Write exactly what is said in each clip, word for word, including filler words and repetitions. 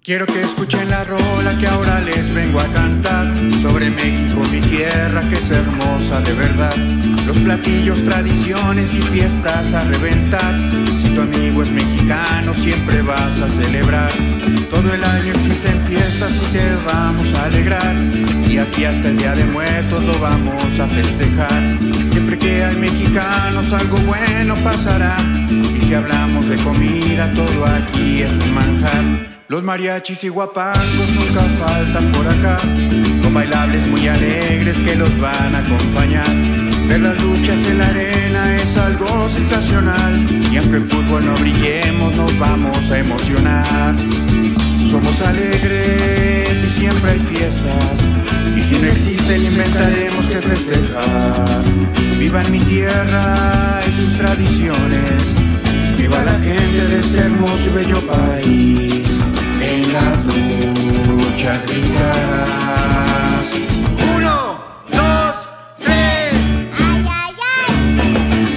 Quiero que escuchen la rola que ahora les vengo a cantar, sobre México, mi tierra que es hermosa de verdad. Los platillos, tradiciones y fiestas a reventar. Si tu amigo es mexicano siempre vas a celebrar. Todo el año existen fiestas y te vamos a alegrar. Y aquí hasta el Día de Muertos lo vamos a festejar. Siempre que hay mexicanos algo bueno pasará. Y si hablamos de comida todo aquí es un manjar. Los mariachis y guapangos nunca faltan por acá, con bailables muy alegres que los van a acompañar. Ver las luchas en la arena es algo sensacional, y aunque en fútbol no brillemos nos vamos a emocionar. Somos alegres y siempre hay fiestas, y si no existen inventaremos que festejar. Viva en mi tierra y sus tradiciones, viva la gente de este hermoso y bello país. En las luchas gritarás. Uno, dos, tres. ¡Ay, ay, ay!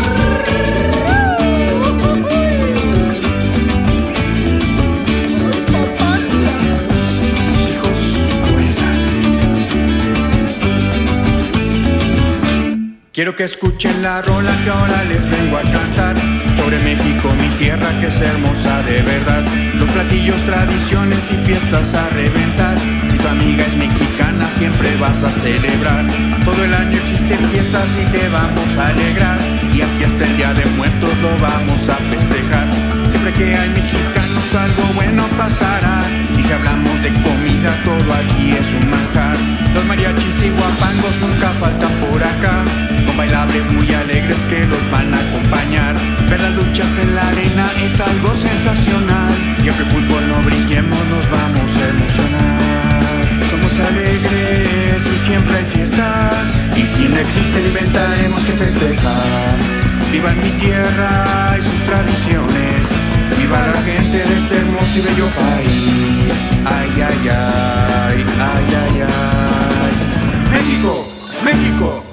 Tus hijos vuelan. Quiero que escuchen la rola que ahora les vengo a cantar, sobre México, mi tierra que es hermosa de verdad. Los platillos, tradiciones y fiestas a reventar. Si tu amiga es mexicana siempre vas a celebrar. Todo el año existen fiestas y te vamos a alegrar. Y aquí hasta el Día de Muertos lo vamos a festejar. Siempre que hay mexicanos algo bueno pasará. Y si hablamos de comida todo aquí es un manjar. Los mariachis y guapangos nunca faltan por acá, con bailables muy alegres que los van a acompañar. Ver las luchas en la arena es algo sensacional, y aunque el fútbol no brillemos nos vamos a emocionar. Somos alegres y siempre hay fiestas, y si no existen inventaremos que festejar. Viva en mi tierra y sus tradiciones, viva la gente de este hermoso y bello país. Ay, ay, ay, ay, ay, ay. México, México.